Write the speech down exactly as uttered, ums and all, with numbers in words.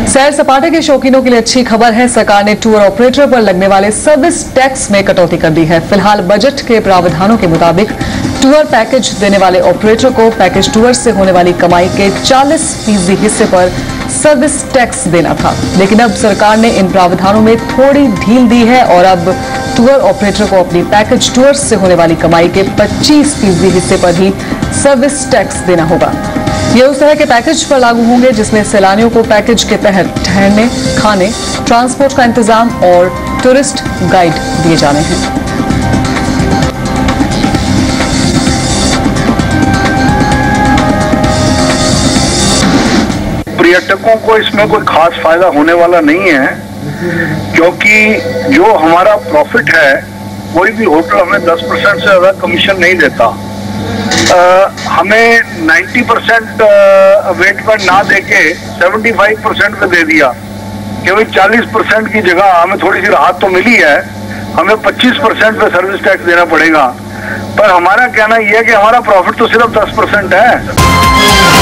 सैर सपाटे के शौकीनों के लिए अच्छी खबर है। सरकार ने टूर ऑपरेटर पर लगने वाले सर्विस टैक्स में कटौती कर दी है। फिलहाल बजट के प्रावधानों के मुताबिक टूर पैकेज देने वाले ऑपरेटर को पैकेज टूर से होने वाली कमाई के चालीस फीसदी हिस्से पर सर्विस टैक्स देना था, लेकिन अब सरकार ने इन प्रावधानों में थोड़ी ढील दी है और अब टूर ऑपरेटर को अपनी पैकेज टूर से होने वाली कमाई के पच्चीस फीसदी हिस्से पर ही सर्विस टैक्स देना होगा। ये उस तरह के पैकेज पर लागू होंगे जिसमें सैलानियों को पैकेज के तहत ठहरने, खाने, ट्रांसपोर्ट का इंतजाम और टूरिस्ट गाइड दिए जाने हैं। पर्यटकों को इसमें कोई खास फायदा होने वाला नहीं है, क्योंकि जो हमारा प्रॉफिट है, कोई भी होटल हमें दस परसेंट से ज्यादा कमीशन नहीं देता। आ, हमें नब्बे परसेंट वेट पर ना देके पचहत्तर परसेंट पे दे दिया कि भाई चालीस परसेंट की जगह हमें थोड़ी सी राहत तो मिली है, हमें पच्चीस परसेंट पे सर्विस टैक्स देना पड़ेगा। पर हमारा कहना यह है कि हमारा प्रॉफिट तो सिर्फ दस परसेंट है।